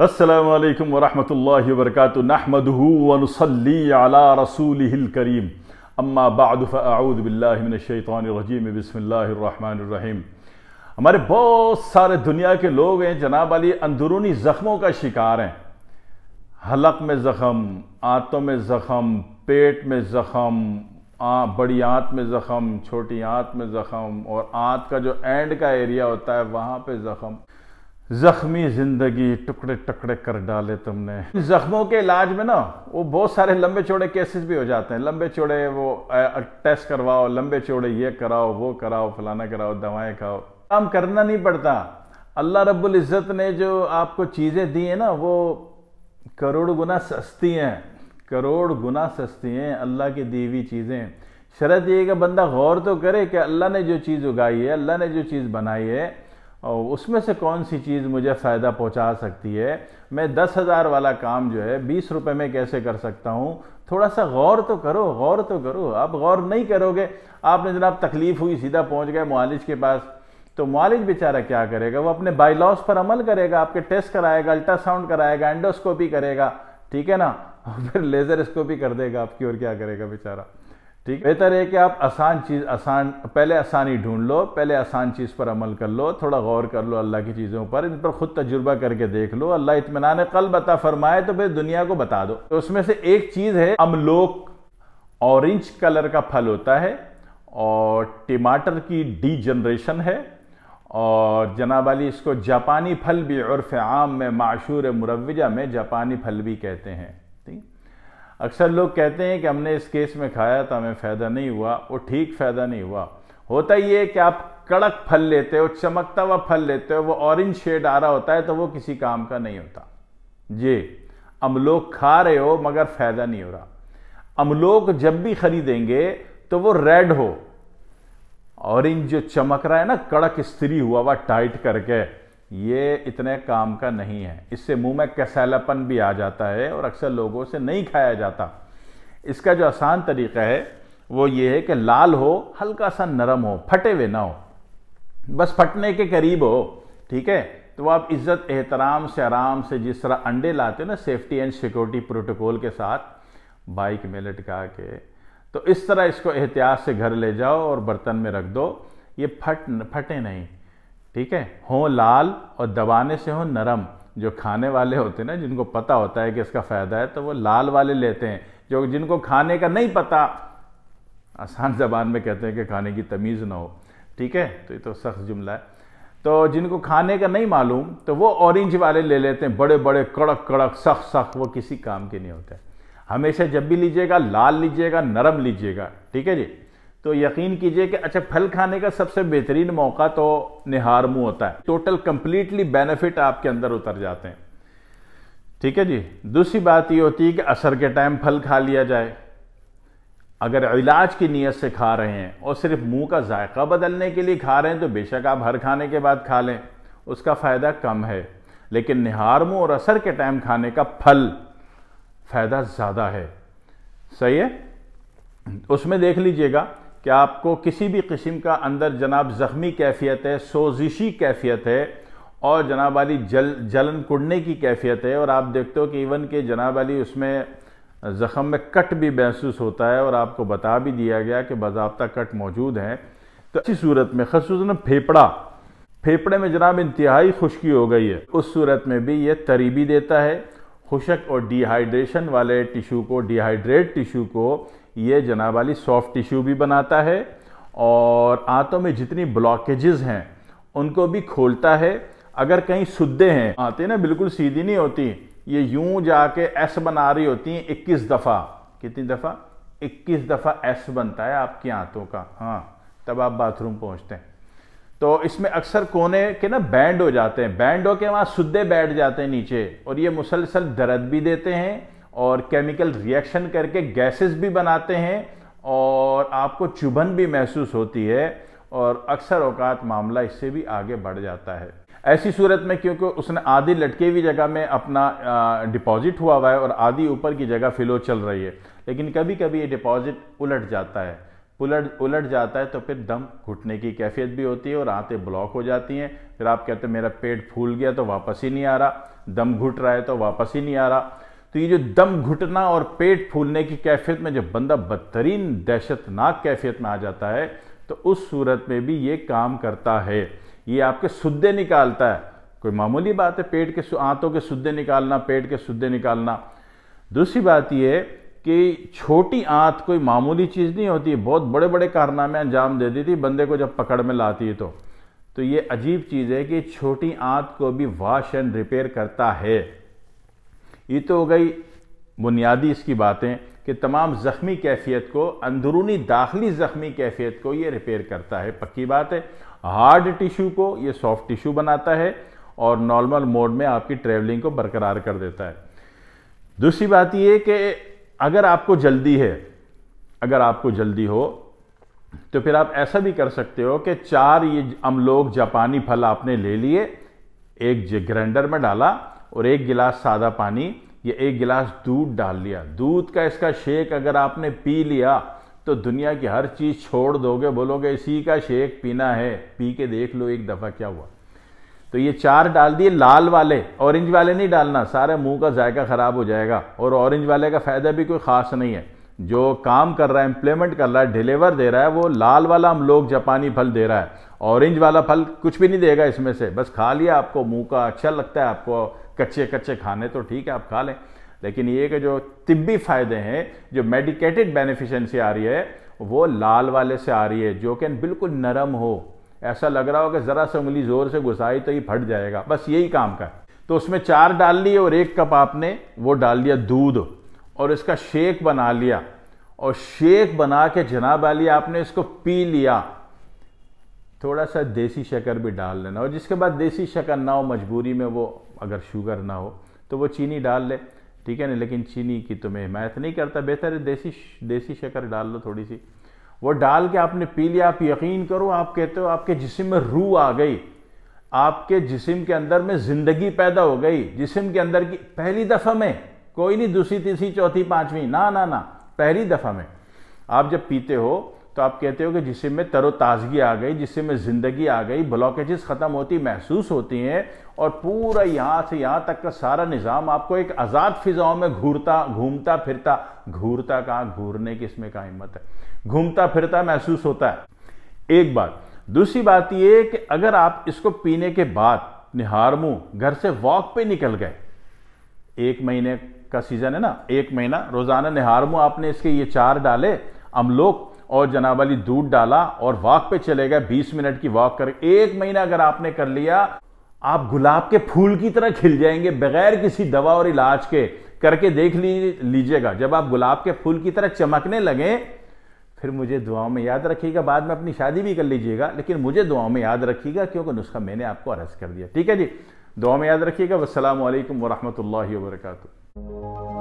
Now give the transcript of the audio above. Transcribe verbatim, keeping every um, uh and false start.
अस्सलामु अलैकुम वरहमतुल्लाहि वबरकातुहू नहमदुहु व नुसल्ली अला रसूलिहिल करीम अम्मा बअद फ़अऊज़ु बिल्लाहि मिनश शैतानिर रजीम बिस्मिल्लाहिर रहमानिर रहीम। हमारे बहुत सारे दुनिया के लोग हैं जनाब अली अंदरूनी ज़ख्मों का शिकार हैं। हलक में ज़ख्म, आंतों में ज़ख्म, पेट में ज़ख्म, आ, बड़ी आंत में ज़ख्म, छोटी आंत में ज़ख्म और आंत का जो एंड का एरिया होता है वहाँ पे ज़ख्म। ज़ख्मी ज़िंदगी टुकड़े टुकड़े कर डाले तुमने। ज़ख्मों के इलाज में ना वो बहुत सारे लंबे चौड़े केसेस भी हो जाते हैं। लंबे चौड़े वो टेस्ट करवाओ, लंबे चौड़े ये कराओ, वो कराओ, फलाना कराओ, दवाएं खाओ, काम करना नहीं पड़ता। अल्लाह रब्बुल इज़्ज़त ने जो आपको चीज़ें दी हैं ना वो करोड़ गुना सस्ती हैं, करोड़ गुना सस्ती हैं अल्लाह की दी हुई चीज़ें। शर्त ये कि बंदा गौर तो करे कि अल्लाह ने जो चीज़ उगाई है, अल्लाह ने जो चीज़ बनाई है और उसमें से कौन सी चीज़ मुझे फ़ायदा पहुंचा सकती है। मैं दस हज़ार वाला काम जो है बीस रुपए में कैसे कर सकता हूं। थोड़ा सा गौर तो करो, गौर तो करो। आप गौर नहीं करोगे, आपने जनाब तकलीफ हुई सीधा पहुंच गए मुआलिज के पास, तो मुआलिज बेचारा क्या करेगा, वो अपने बायलॉस पर अमल करेगा, आपके टेस्ट कराएगा, अल्ट्रासाउंड कराएगा, एंडोस्कोपी करेगा, ठीक है ना, और फिर लेजर स्कोपी कर देगा आपकी, और क्या करेगा बेचारा। ठीक, बेहतर है कि आप आसान चीज़ आसान पहले आसानी ढूंढ लो, पहले आसान चीज़ पर अमल कर लो, थोड़ा गौर कर लो अल्लाह की चीज़ों पर, इन पर खुद तजुर्बा करके देख लो। अल्लाह इत्मीनान क़ल्ब अता फरमाए तो फिर दुनिया को बता दो। तो उसमें से एक चीज़ है अमलोक। ऑरेंज कलर का फल होता है और टमाटर की डी जनरेशन है, और जनाब अली इसको जापानी फल भी उर्फ़ आम में माशूर मुरव्वजा में जापानी फल भी कहते हैं। ठीक, अक्सर लोग कहते हैं कि हमने इस केस में खाया तो हमें फ़ायदा नहीं हुआ। वो ठीक फ़ायदा नहीं हुआ। होता ये है कि आप कड़क फल लेते हो, चमकता हुआ फल लेते हो, वो ऑरेंज शेड आ रहा होता है तो वो किसी काम का नहीं होता। जी, अमलोक खा रहे हो मगर फ़ायदा नहीं हो रहा। अमलोक जब भी खरीदेंगे तो वो रेड हो, ऑरेंज जो चमक रहा है ना, कड़क स्त्री हुआ हुआ टाइट करके, ये इतने काम का नहीं है। इससे मुंह में कसैलापन भी आ जाता है और अक्सर लोगों से नहीं खाया जाता। इसका जो आसान तरीका है वो ये है कि लाल हो, हल्का सा नरम हो, फटे हुए ना हो, बस फटने के करीब हो, ठीक है। तो आप इज्जत एहतराम से आराम से, जिस तरह अंडे लाते हो ना सेफ्टी एंड सिक्योरिटी प्रोटोकॉल के साथ बाइक में लटका के, तो इस तरह इसको एहतियात से घर ले जाओ और बर्तन में रख दो। ये फट फटे नहीं, ठीक है, हो लाल और दबाने से हो नरम। जो खाने वाले होते हैं ना, जिनको पता होता है कि इसका फ़ायदा है, तो वो लाल वाले लेते हैं। जो जिनको खाने का नहीं पता, आसान ज़बान में कहते हैं कि खाने की तमीज़ ना हो, ठीक है, तो ये तो सख्त जुमला है। तो जिनको खाने का नहीं मालूम तो वो ऑरेंज वाले ले लेते हैं, बड़े बड़े कड़क कड़क सख्त सख्त, वो किसी काम के नहीं होते। हमेशा जब भी लीजिएगा लाल लीजिएगा, नरम लीजिएगा, ठीक है जी। तो यकीन कीजिए कि अच्छा, फल खाने का सबसे बेहतरीन मौका तो निहार मुंह होता है। टोटल कंप्लीटली बेनिफिट आपके अंदर उतर जाते हैं, ठीक है जी। दूसरी बात ये होती है कि असर के टाइम फल खा लिया जाए। अगर इलाज की नीयत से खा रहे हैं और सिर्फ मुंह का जायका बदलने के लिए खा रहे हैं तो बेशक आप हर खाने के बाद खा लें, उसका फ़ायदा कम है। लेकिन निहार मुंह और असर के टाइम खाने का फल फ़ायदा ज़्यादा है, सही है। उसमें देख लीजिएगा कि आपको किसी भी किस्म का अंदर जनाब ज़ख्मी कैफियत है, सोजिशी कैफियत है और जनाब अली जल जलन कुड़ने की कैफियत है, और आप देखते हो कि इवन के जनाब अली उसमें ज़ख्म में कट भी महसूस होता है और आपको बता भी दिया गया कि बाज़ाब्ता कट मौजूद हैं। तो इसी सूरत में ख़ुसूसन फेफड़ा फेफड़े में जनाब इंतहाई खुश्की हो गई है, उस सूरत में भी ये तरीबी देता है। खुशक और डिहाइड्रेशन वाले टिश्यू को, डिहाइड्रेट टिश्यू को ये जनाब वाली सॉफ्ट टिश्यू भी बनाता है, और आंतों में जितनी ब्लॉकेजेस हैं उनको भी खोलता है। अगर कहीं सुद्दे हैं, आते ना बिल्कुल सीधी नहीं होती, ये यूं जाके एस बना रही होती हैं इक्कीस दफ़ा। कितनी दफ़ा? इक्कीस दफ़ा एस बनता है आपकी आंतों का, हाँ, तब आप बाथरूम पहुंचते हैं। तो इसमें अक्सर कोने के ना बैंड हो जाते हैं, बैंड हो के वहाँ सुद्दे बैठ जाते हैं नीचे, और ये मुसलसल दर्द भी देते हैं और केमिकल रिएक्शन करके गैसेस भी बनाते हैं, और आपको चुभन भी महसूस होती है, और अक्सर औकात मामला इससे भी आगे बढ़ जाता है। ऐसी सूरत में क्योंकि उसने आधी लटके हुई जगह में अपना डिपॉजिट हुआ हुआ है और आधी ऊपर की जगह फिलो चल रही है, लेकिन कभी कभी ये डिपॉजिट उलट जाता है, उलट उलट जाता है तो फिर दम घुटने की कैफियत भी होती है और आंतें ब्लॉक हो जाती हैं। फिर आप कहते हैं मेरा पेट फूल गया तो वापस ही नहीं आ रहा, दम घुट रहा है तो वापस ही नहीं आ रहा। तो ये जो दम घुटना और पेट फूलने की कैफियत में जब बंदा बदतरीन दहशतनाक कैफियत में आ जाता है तो उस सूरत में भी ये काम करता है। ये आपके सुद्दे निकालता है, कोई मामूली बात है पेट के आंतों के सुद्दे निकालना, पेट के सुद्दे निकालना। दूसरी बात यह कि छोटी आंत कोई मामूली चीज़ नहीं होती है, बहुत बड़े बड़े कारनामे अंजाम दे देती बंदे को जब पकड़ में लाती है। तो तो ये अजीब चीज़ है कि छोटी आंत को भी वॉश एंड रिपेयर करता है। ये तो हो गई बुनियादी इसकी बातें कि तमाम ज़ख्मी कैफियत को, अंदरूनी दाखिली ज़ख्मी कैफियत को ये रिपेयर करता है, पक्की बात है। हार्ड टिश्यू को ये सॉफ्ट टिश्यू बनाता है और नॉर्मल मोड में आपकी ट्रेवलिंग को बरकरार कर देता है। दूसरी बात ये कि अगर आपको जल्दी है, अगर आपको जल्दी हो तो फिर आप ऐसा भी कर सकते हो कि चार ये अमलोक जापानी फल आपने ले लिए, एक ग्राइंडर में डाला और एक गिलास सादा पानी या एक गिलास दूध डाल लिया। दूध का इसका शेक अगर आपने पी लिया तो दुनिया की हर चीज़ छोड़ दोगे, बोलोगे इसी का शेक पीना है, पी के देख लो एक दफ़ा क्या हुआ। तो ये चार डाल दिए, लाल वाले, ऑरेंज वाले नहीं डालना, सारे मुंह का जायका ख़राब हो जाएगा और ऑरेंज वाले का फ़ायदा भी कोई ख़ास नहीं है। जो काम कर रहा है, इम्प्लीमेंट कर रहा है, डिलीवर दे रहा है, वो लाल वाला हम लोग जापानी फल दे रहा है। ऑरेंज वाला फल कुछ भी नहीं देगा इसमें से, बस खा लिया, आपको मुंह का अच्छा लगता है, आपको कच्चे कच्चे खाने तो ठीक है आप खा लें, लेकिन ये कि जो तिब्बी फ़ायदे हैं, जो मेडिकेटेड बेनिफिशेंसी आ रही है वो लाल वाले से आ रही है, जो कि बिल्कुल नरम हो, ऐसा लग रहा हो कि ज़रा से उंगली ज़ोर से घुसाई तो ये फट जाएगा, बस यही काम का है। तो उसमें चार डाल लिए और एक कप आपने वो डाल दिया दूध और इसका शेक बना लिया और शेक बना के जनाब वाली आपने इसको पी लिया। थोड़ा सा देसी शक्कर भी डाल लेना और जिसके बाद देसी शक्कर ना हो, मजबूरी में वो अगर शुगर ना हो तो वो चीनी डाल ले, ठीक है ना, लेकिन चीनी की तो मैं हिमायत नहीं करता, बेहतर है देसी देसी शक्कर डाल लो थोड़ी सी। वो डाल के आपने पी लिया, आप यकीन करो, आप कहते हो आपके जिस्म में रूह आ गई, आपके जिस्म के अंदर में जिंदगी पैदा हो गई, जिस्म के अंदर की पहली दफ़ा में, कोई नहीं दूसरी तीसरी चौथी पांचवी, ना ना ना, पहली दफ़ा में आप जब पीते हो तो आप कहते हो कि जिस्म में तरोताज़गी आ गई, जिस्म में ज़िंदगी आ गई, ब्लॉकेजेस ख़त्म होती महसूस होती हैं और पूरा यहाँ से यहाँ तक का सारा निज़ाम आपको एक आज़ाद फ़िज़ाओं में घूरता घूमता फिरता, घूरता कहाँ, घूरने की इसमें कहाँ हिम्मत है, घूमता फिरता महसूस होता है। एक बात। दूसरी बात ये कि अगर आप इसको पीने के बाद निहार मुँह घर से वॉक पे निकल गए, एक महीने का सीज़न है ना, एक महीना रोज़ाना निहार मुँह आपने इसके ये चार डाले अमलोक और जनाब वाली दूध डाला और वॉक पे चले गए, बीस मिनट की वॉक कर, एक महीना अगर आपने कर लिया, आप गुलाब के फूल की तरह खिल जाएंगे बगैर किसी दवा और इलाज के। करके देख ली लीजिएगा, जब आप गुलाब के फूल की तरह चमकने लगे फिर मुझे दुआओं में याद रखिएगा, बाद में अपनी शादी भी कर लीजिएगा, लेकिन मुझे दुआओं में याद रखिएगा क्योंकि नुस्खा मैंने आपको अर्ज कर दिया, ठीक है जी। दुआ में याद रखिएगा। वस्सलामु अलैकुम वरहमतुल्लाहि वबरकातुहू।